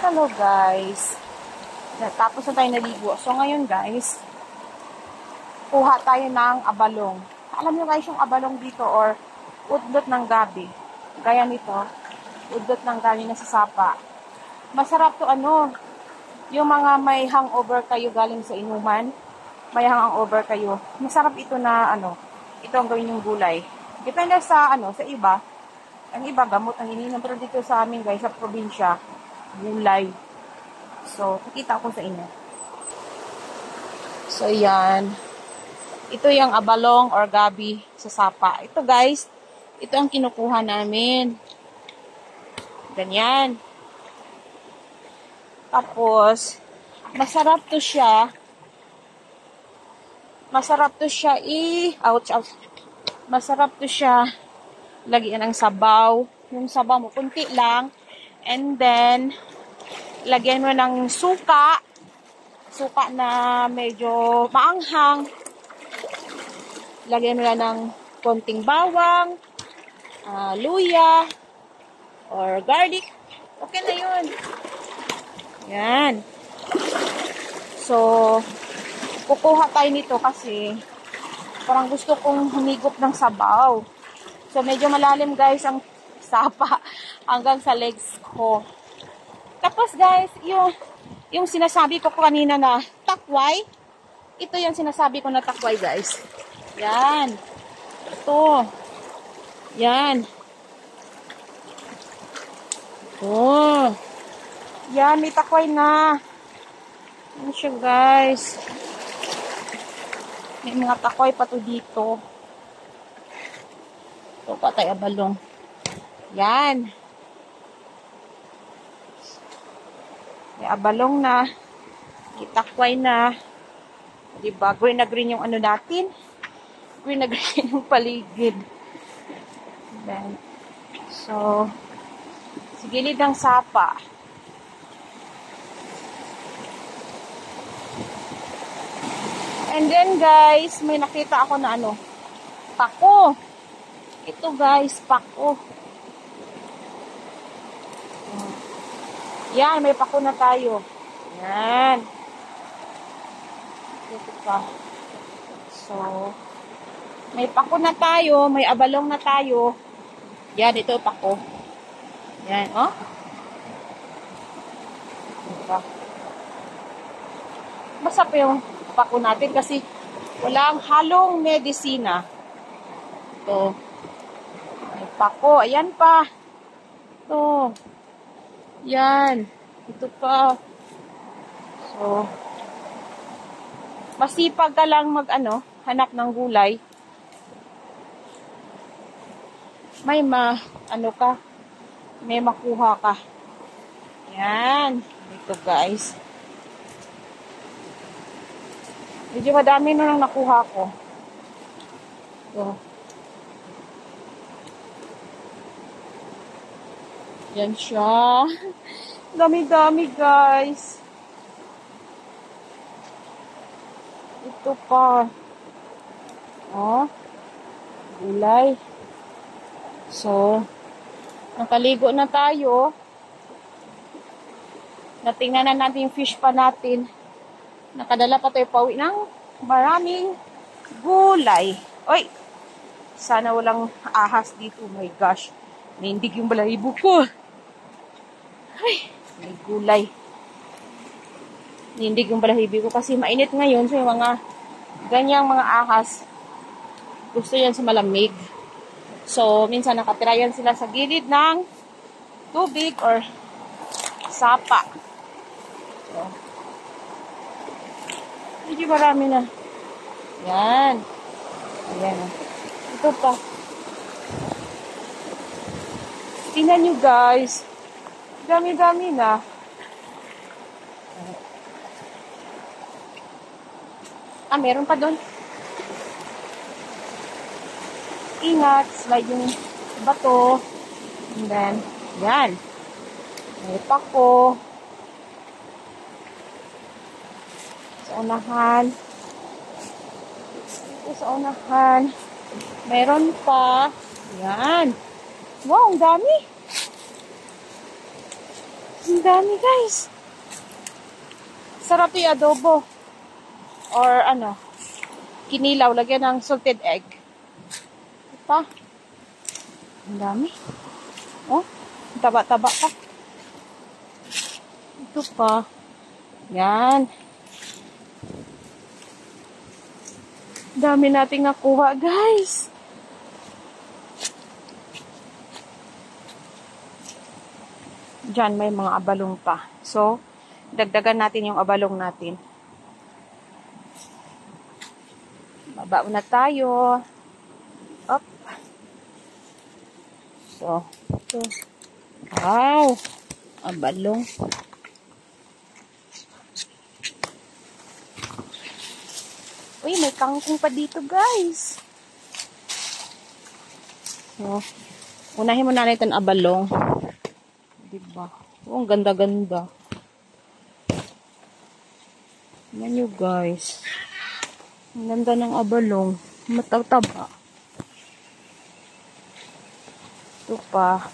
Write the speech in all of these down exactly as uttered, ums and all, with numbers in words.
Hello guys. Tapos na tayo naligo. So ngayon guys, kuha tayo ng abalong. Alam niyo guys yung abalong dito or udlot ng gabi. Gaya nito, udlot ng gabi na sa sapa. Masarap to ano, yung mga may hangover kayo galing sa inuman, may hangover kayo. Masarap ito na ano, ito ang gawin yung gulay. Depende sa ano, sa iba. Ang iba gamot ang ininom, pero dito sa amin guys, sa probinsya, gulay. So, pakita ko sa inyo. So, yan. Ito yung abalong or gabi sa sapa. Ito guys, ito ang kinukuha namin. Ganyan. Tapos, masarap to siya. Masarap to siya i... Ouch, ouch. Masarap to siya. Lagyan ng sabaw. Yung sabaw mo, kunti lang. And then, lagyan mo ng suka. Suka na medyo maanghang. Lagyan mo na ng konting bawang, uh, luya, or garlic. Okay na yun. Yan. So, kukuha tayo nito kasi parang gusto kong humigop ng sabaw. So, medyo malalim guys ang sapa hanggang sa legs ko. Tapos guys, yung, yung sinasabi ko kanina na takway, ito yung sinasabi ko na takway guys. Yan. Ito. Yan. Ito. Yan, may takway na. Ano siya guys. May mga takway pa to dito. Ito pa tayo abalong. Yan. May abalong na. May takway na. Diba? Green na green yung ano natin. Green na green yung paligid. Then, so, sa gilid ng sapa. And then guys, may nakita ako na ano, pako. Ito guys, pako. Yan, may pako na tayo. Yan. Ito pa. So, may pako na tayo, may abalong na tayo. Yan, ito pako. Yan, oh. Ito. Masarap yung pako natin kasi walang halong medisina. Ito. May pako. Ayan pa. Ito. Yan. Ito pa. So, masipag ka lang mag, ano, hanap ng gulay. May ma, ano ka, may makuha ka. Yan. Ito guys. Medyo madami na lang nakuha ko. Ito. Yan siya. Dami-dami guys. Ito pa. Oh. Gulay. So, nakaligo na tayo. Natingnan na natin yung fish pa natin. Nakadala pa tayo pauwi ng maraming gulay. Oy! Sana walang ahas dito. Oh my gosh. Naindig yung balahibo ko. Ay, may gulay. Naindig yung balahibo ko kasi mainit ngayon. So, yung mga ganyang mga ahas, gusto yan sa malamig. So, minsan nakatira yan sila sa gilid ng tubig or sapa. So, medyo marami na. Yan. Ayan. Ito pa. Tingnan nyo guys. Dami-dami na. Ah, meron pa doon. Ingat, slide yung bato. And then, yan. May pako. Sa unahan. Ito sa unahan. Meron pa. Yan. Wow, ang dami. Ang dami, guys. Sarap yung adobo. Or ano, kinilaw, lagyan ng salted egg. Ito. Ang dami. Oh, taba-taba pa. Ito pa. Yan. Dami nating nakuha, guys. Diyan may mga abalong pa. So, dagdagan natin yung abalong natin. Baba na tayo. Up. So, ito. Wow! Abalong. Uy, may kangkong pa dito, guys. So, unahin mo na natin abalong. Diba? Oh, ang ganda-ganda. Yan nyo, guys. Ang ganda ng abalong. Matataba. Ito pa.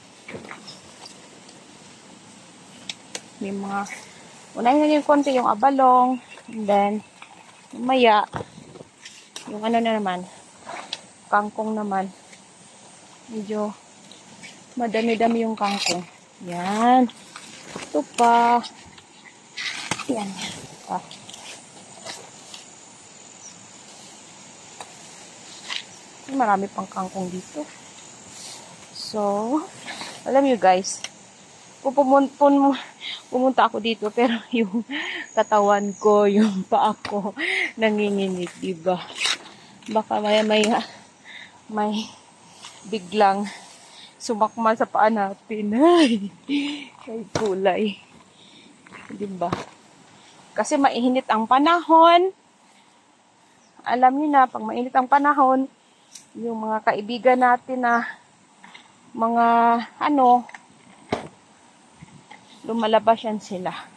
May mga, unahin na yung konti yung abalong. And then, umaya, yung ano na naman, kangkong naman. Medyo, madami-dami yung kangkong. Yan. Ito pa. Yan. Ah. Marami pang kangkong dito. So, alam nyo guys, pumun pun pumunta ako dito, pero yung katawan ko, yung paa ko, nanginginig, diba? Baka may, may, may biglang sumakma sa paa natin. Ay, ay kulay. Diba? Kasi mainit ang panahon. Alam niyo na, pag mainit ang panahon, yung mga kaibigan natin na mga ano, lumalabas yan sila.